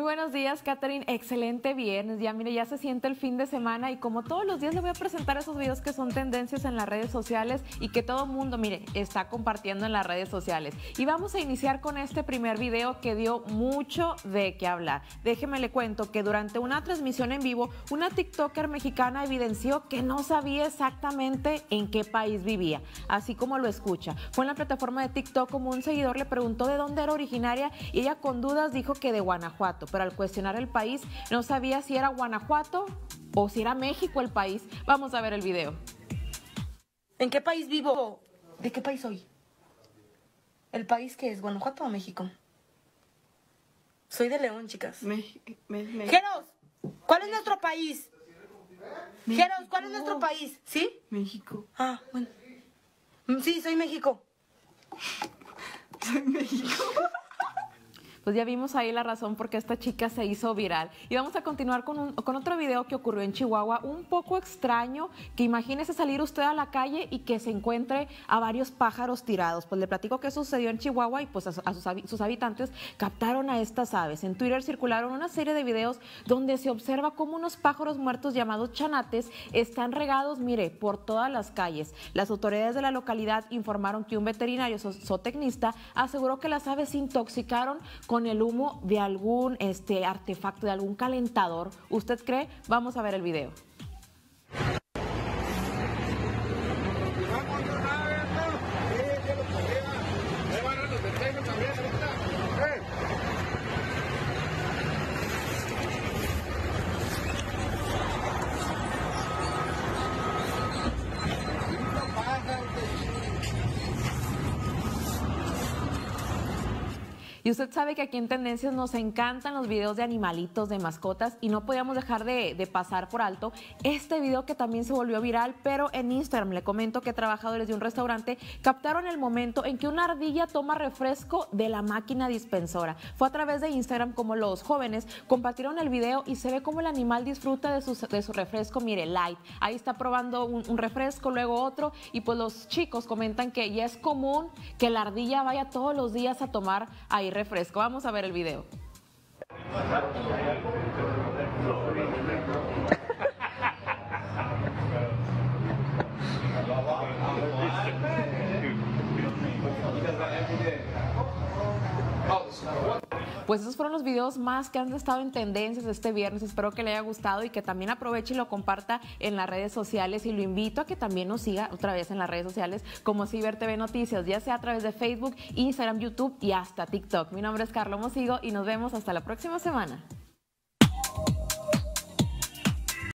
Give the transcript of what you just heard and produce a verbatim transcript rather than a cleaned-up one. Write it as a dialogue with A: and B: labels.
A: buenos días, Catherine. Excelente viernes. Ya, mire, ya se siente el fin de semana y como todos los días le voy a presentar esos videos que son tendencias en las redes sociales y que todo el mundo, mire, está compartiendo en las redes sociales. Y vamos a iniciar con este primer video que dio mucho de qué hablar. Déjeme le cuento que durante una transmisión en vivo, una TikToker mexicana evidenció que no sabía exactamente en qué país vivía, así como lo escucha. Fue en la plataforma de TikTok como un seguidor le preguntó de dónde era originaria y ella con dudas dijo que de Guanajuato, pero al cuestionar el país no sabía si era Guanajuato o si era México el país. Vamos a ver el video.
B: ¿En qué país vivo? ¿De qué país soy? ¿El país qué es? ¿Guanajuato o México? Soy de León, chicas.
C: México. Me, me...
B: Jeros, ¿cuál es nuestro país? Jeros, ¿cuál es nuestro país? ¿Sí?
C: México.
B: Ah, bueno. Sí, soy México.
C: Soy México.
A: Pues ya vimos ahí la razón por qué esta chica se hizo viral. Y vamos a continuar con, un, con otro video que ocurrió en Chihuahua, un poco extraño, que imagínese salir usted a la calle y que se encuentre a varios pájaros tirados. Pues le platico qué sucedió en Chihuahua y pues a, a sus, sus habitantes captaron a estas aves. En Twitter circularon una serie de videos donde se observa cómo unos pájaros muertos llamados chanates están regados, mire, por todas las calles. Las autoridades de la localidad informaron que un veterinario zootecnista aseguró que las aves se intoxicaron con con el humo de algún este, artefacto, de algún calentador. ¿Usted cree? Vamos a ver el video. Y usted sabe que aquí en Tendencias nos encantan los videos de animalitos, de mascotas, y no podíamos dejar de, de pasar por alto este video que también se volvió viral, pero en Instagram. Le comento que trabajadores de un restaurante captaron el momento en que una ardilla toma refresco de la máquina dispensora. Fue a través de Instagram como los jóvenes compartieron el video y se ve cómo el animal disfruta de su, de su refresco, mire, light. Ahí está probando un, un refresco, luego otro, y pues los chicos comentan que ya es común que la ardilla vaya todos los días a tomar ahí refresco. Vamos a ver el video. Pues esos fueron los videos más que han estado en tendencias este viernes. Espero que le haya gustado y que también aproveche y lo comparta en las redes sociales. Y lo invito a que también nos siga otra vez en las redes sociales como Ciber T V Noticias, ya sea a través de Facebook, Instagram, YouTube y hasta TikTok. Mi nombre es Carla Mosigo y nos vemos hasta la próxima semana.